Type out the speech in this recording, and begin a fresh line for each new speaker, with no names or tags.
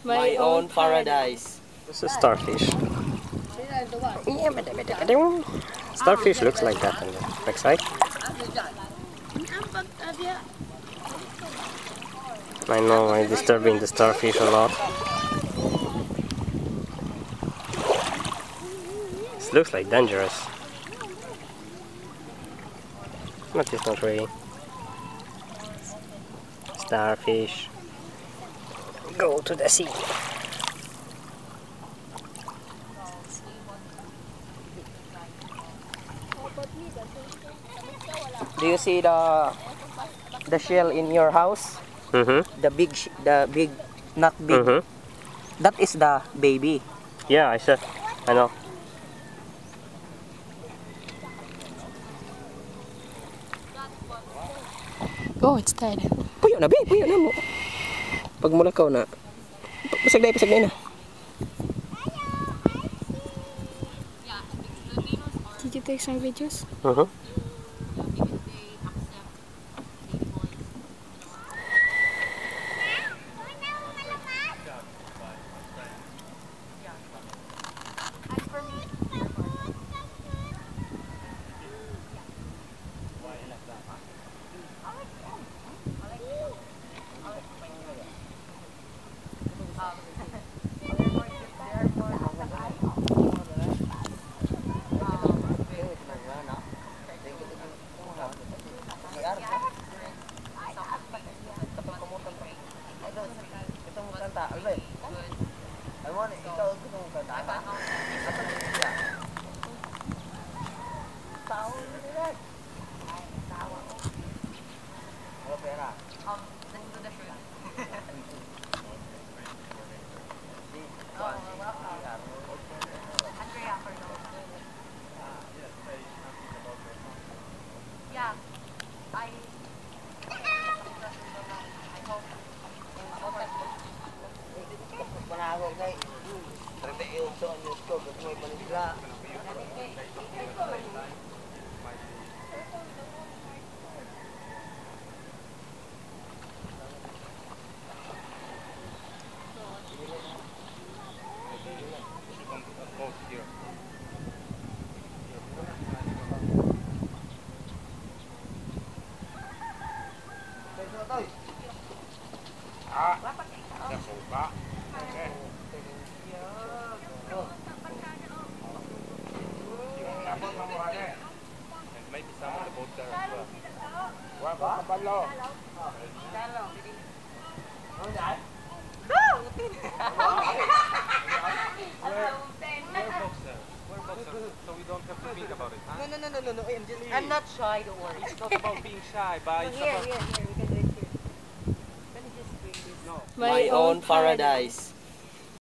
My own paradise.
This is starfish. Starfish looks like that on the backside. I know I'm disturbing the starfish a lot. This looks like dangerous. But it's not really. Starfish. Go to the sea.
Do you see the shell in your house? The big, not big. That is the baby.
Yeah, I said. I know.
Oh, it's dead.
Puyo na, babe. Puyo na mo. Pag mulakaw na. Pasagday na.
Did you take some videos?
Maybe some on the boat there as well. We're boxers, so we don't have to think about it, huh?
No. I'm not shy, don't worry.
It's not about being shy, but it's about...
My own paradise.